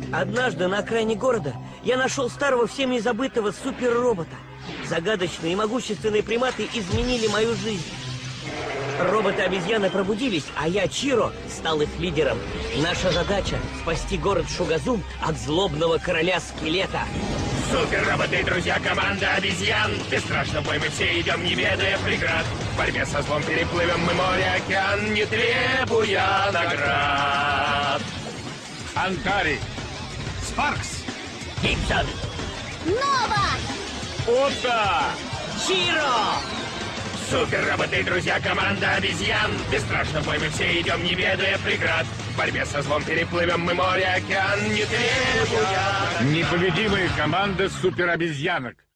Однажды на окраине города я нашел старого всеми забытого суперробота. Загадочные и могущественные приматы изменили мою жизнь. Роботы-обезьяны пробудились, а я, Чиро, стал их лидером. Наша задача — спасти город Шугазум от злобного короля-скелета. Супер-роботы, друзья, команда обезьян. Бесстрашно бой, мы все идем, не ведая преград. В борьбе со злом переплывем мы море, океан, не требуя наград. Антари, Спаркс, Гибсон! Нова! Ота! Чиро! Супер-роботы, друзья, команда обезьян. Бесстрашно бой, мы все идем, не ведая преград. В борьбе со злом переплывем мы море, океан, не требуя наград. Непобедимая команда суперобезьянок.